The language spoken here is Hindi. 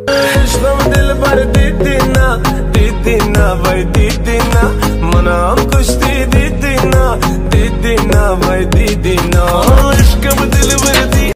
दिल भर दीदी ना भाई दीदी ना मना हम कुश्ती दीदी ना भाई दीदी ना इश्क दिल